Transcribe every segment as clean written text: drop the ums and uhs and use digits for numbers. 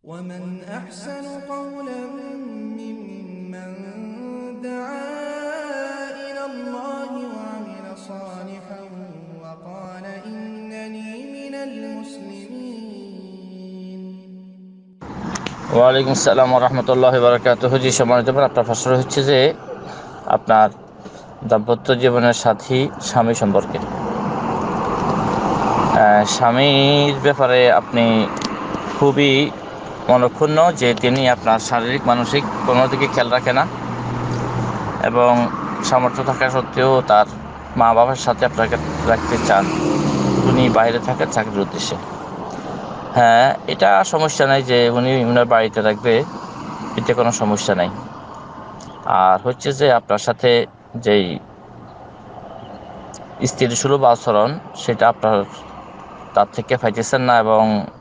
ومن أحسن قولا ممن دعا إلى الله وعمل صالحا وقال إنني من المسلمين। ওয়ালাইকুম আসসালাম ওয়া রাহমাতুল্লাহি ওয়া বারাকাতুহু। জি সম্মানিত ভাই, আপনার প্রশ্ন হচ্ছে যে আপনার দাম্পত্য জীবনের সাথী স্বামী সম্পর্কে। স্বামীর ব্যাপারে আপনি খুবই মনক্ষুণ্ণ যে তিনি আপনার শারীরিক মানসিক কোনো দিকে খেয়াল রাখে না এবং সামর্থ্য থাকা সত্ত্বেও তার মা বাবার সাথে আপনাকে রাখতে চান, উনি বাইরে থাকেন চাকরির উদ্দেশ্যে। হ্যাঁ, এটা সমস্যা নাই যে উনি ওনার বাড়িতে রাখবে, এতে কোনো সমস্যা নাই। আর হচ্ছে যে আপনার সাথে যেই স্ত্রীর সুলভ আচরণ, সেটা আপনার তার থেকে পাইতেছেন না এবং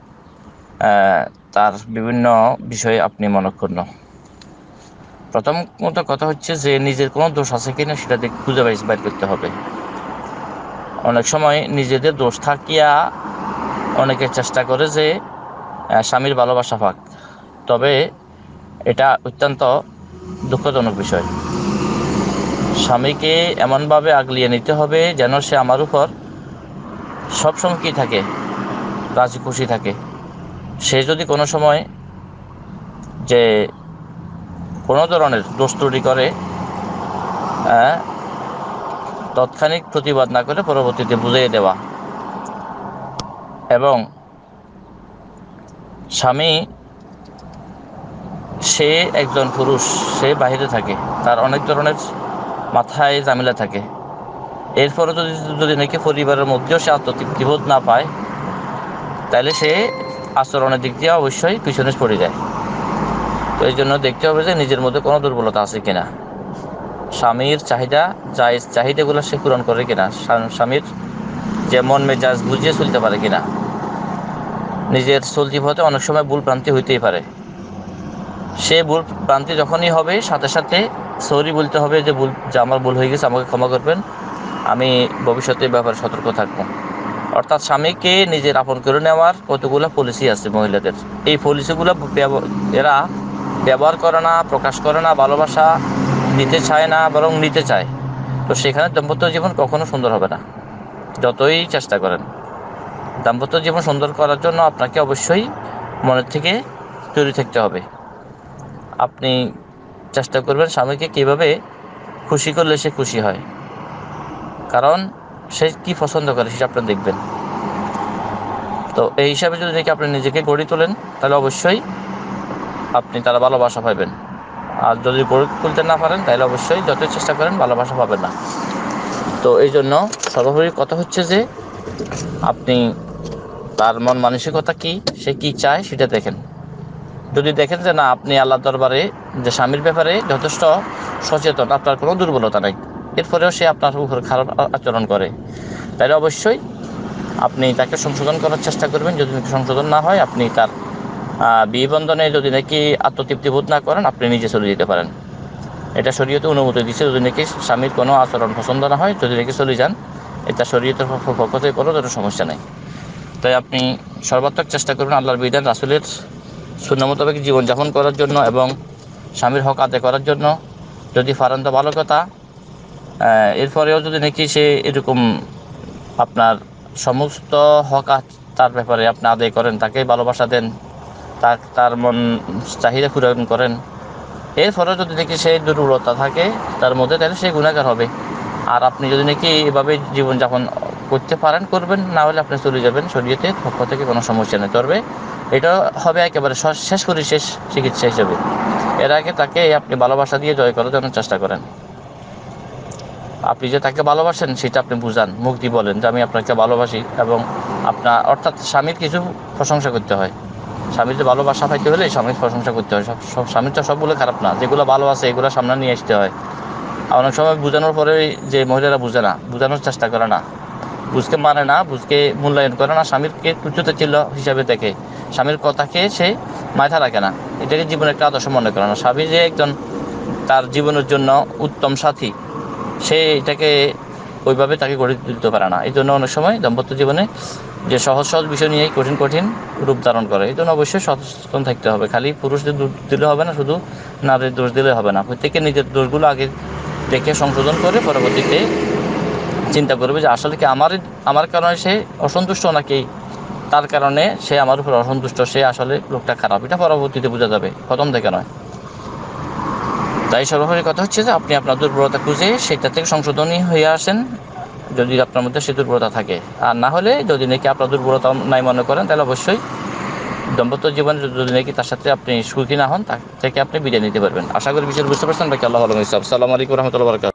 তার বিভিন্ন বিষয়ে আপনি মনক্ষুণ্ণ। প্রথমত কথা হচ্ছে যে নিজের কোনো দোষ আছে কিনা সেটা খুঁজে বের করতে হবে। অনেক সময় নিজেদের দোষ থাকিয়া অনেকে চেষ্টা করে যে স্বামীর ভালোবাসা পাক, তবে এটা অত্যন্ত দুঃখজনক বিষয়। স্বামীকে এমনভাবে আগলিয়ে নিতে হবে যেন সে আমার উপর সবসময় কি থাকে, রাজি খুশি থাকে। সে যদি কোনো সময় যে কোনো ধরনের দোষ ত্রুটি করে, তৎক্ষণিক প্রতিবাদ না করে পরবর্তীতে বুঝিয়ে দেওয়া। এবং স্বামী সে একজন পুরুষ, সে বাহিরে থাকে, তার অনেক ধরনের মাথায় ঝামেলা থাকে। এরপরে যদি নাকি পরিবারের মধ্যেও সে আত্মতৃপ্তিবোধ না পায়, তাহলে সে আচরণের দিক দিয়ে অবশ্যই পিছনে পড়ে যায়। তো এই জন্য দেখতে হবে যে নিজের মধ্যে কোনো দুর্বলতা আছে কিনা, স্বামীর চাহিদাগুলো সে পূরণ করে কিনা, স্বামীর যে মন মেজাজ বুঝিয়ে চলতে পারে কিনা। নিজের চলতি পথে অনেক সময় ভুল ভ্রান্তি হইতেই পারে, সে ভুল ভ্রান্তি যখনই হবে সাথে সাথে সরি বলতে হবে যে আমার ভুল হয়ে গেছে, আমাকে ক্ষমা করবেন, আমি ভবিষ্যতে ব্যাপারে সতর্ক থাকবো। অর্থাৎ স্বামীকে নিজের আপন করে নেওয়ার কতগুলো পলিসি আছে মহিলাদের। এই পলিসিগুলো এরা ব্যবহার করে না, প্রকাশ করে না, ভালোবাসা দিতে চায় না, বরং নিতে চায়। তো সেখানে দাম্পত্য জীবন কখনো সুন্দর হবে না, যতই চেষ্টা করেন। দাম্পত্য জীবন সুন্দর করার জন্য আপনাকে অবশ্যই মনের থেকে তৈরি থাকতে হবে। আপনি চেষ্টা করবেন স্বামীকে কীভাবে খুশি করলে সে খুশি হয়, কারণ সে কি পছন্দ করে সেটা আপনি দেখবেন। তো এই হিসাবে যদি দেখি আপনি নিজেকে গড়ে তোলেন, তাহলে অবশ্যই আপনি তার ভালোবাসা পাবেন। আর যদি গড়ে তুলতে না পারেন, তাহলে অবশ্যই যতই চেষ্টা করেন ভালোবাসা পাবেন না। তো এই জন্য সর্বোপরি কথা হচ্ছে যে আপনি তার মন মানসিকতা কি, সে কি চায় সেটা দেখেন। যদি দেখেন যে না, আপনি আল্লাহর দরবারে যে স্বামীর ব্যাপারে যথেষ্ট সচেতন, আপনার কোনো দুর্বলতা নেই, এরপরেও সে আপনার উপর খারাপ আচরণ করে, তাহলে অবশ্যই আপনি তাকে সংশোধন করার চেষ্টা করবেন। যদি সংশোধন না হয়, আপনি তার বিয়ে বন্ধনে যদি নাকি আত্মতৃপ্তি বোধ না করেন, আপনি নিজে চলে যেতে পারেন। এটা শরীয়তে অনুমতি দিচ্ছে। যদি নাকি স্বামীর কোনো আচরণ পছন্দ না হয়, যদি নাকি চলে যান, এটা শরীয়তের পক্ষ থেকে কোনো ধরনের সমস্যা নেই। তাই আপনি সর্বাত্মক চেষ্টা করবেন আল্লাহর বিধান রাসূলের সুন্নাহ মোতাবেক জীবনযাপন করার জন্য এবং স্বামীর হক আদায় করার জন্য। যদি পারেন তো ভালো কথা। এরপরেও যদি নাকি সে এরকম আপনার সমস্ত হক তার ব্যাপারে আপনি আদায় করেন, তাকে ভালোবাসা দেন, তার মন চাহিদা পূরণ করেন, এরপরেও যদি নাকি সে দুর্বলতা থাকে তার মধ্যে, তাহলে সে গুনাহগার হবে। আর আপনি যদি নাকি এভাবে জীবনযাপন করতে পারেন, করবেন, না হলে আপনি চলে যাবেন, শরীয়তের পক্ষ থেকে কোনো সমস্যা নেই। তবে এটা হবে একেবারে শেষ চিকিৎসা হিসেবে। এর আগে তাকে আপনি ভালোবাসা দিয়ে জয় করার জন্য চেষ্টা করেন। আপনি যে তাকে ভালোবাসেন সেটা আপনি বুঝান, মুখ দিয়ে বলেন যে আমি আপনাকে ভালোবাসি। এবং আপনার অর্থাৎ স্বামীর কিছু প্রশংসা করতে হয়। স্বামীর যে ভালোবাসা পাইতে হলে স্বামীর প্রশংসা করতে হয়। সব স্বামীর তো সবগুলো খারাপ না, যেগুলো ভালো আছে এগুলো সামনে নিয়ে আসতে হয়। অনেক সময় বোঝানোর পরে যে মহিলারা বুঝে না, বোঝানোর চেষ্টা করে না, বুঝকে মানে না, বুঝকে মূল্যায়ন করে না, স্বামীরকে তুচ্ছতা ছিল হিসাবে দেখে, স্বামীর কথাকে সে মাথা রাখে না, এটাকে জীবনের একটা আদর্শ মনে করে না। স্বামী যে একজন তার জীবনের জন্য উত্তম সাথী, সে এটাকে ওইভাবে তাকে গড়ে তুলতে পারে না। এই জন্য অনেক সময় দাম্পত্য জীবনে যে সহজ সহজ বিষয় নিয়েই কঠিন কঠিন রূপ ধারণ করে। এই জন্য অবশ্যই সচেতন থাকতে হবে। খালি পুরুষদের দোষ দিলে হবে না, শুধু নারীর দোষ দিলে হবে না। প্রত্যেকে নিজের দোষগুলো আগে দেখে সংশোধন করে পরবর্তীতে চিন্তা করবে যে আসলে কি আমার কারণে সে অসন্তুষ্ট, নাকি তার কারণে সে আমার উপর অসন্তুষ্ট, সে আসলে লোকটা খারাপ। এটা পরবর্তীতে বোঝা যাবে, প্রথম থেকে নয়। তাই সর্বোপরি কথা হচ্ছে যে আপনি আপনার দুর্বলতা খুঁজে সেটা থেকে সংশোধনী হয়ে আসেন, যদি আপনার মধ্যে সে দুর্বলতা থাকে। আর না হলে যদি নাকি আপনার দুর্বলতা নাই মনে করেন, তাহলে অবশ্যই দাম্পত্য জীবনে যদি নাকি তার সাথে আপনি সুখী না হন, তা থেকে আপনি বিদায় নিতে পারবেন। আশা করি বিষয় বুঝতে পারছেন। বাকি আল্লাহ আলম। আসসালামু আলাইকুম রহমতুল্লাহ বরকাতুহু।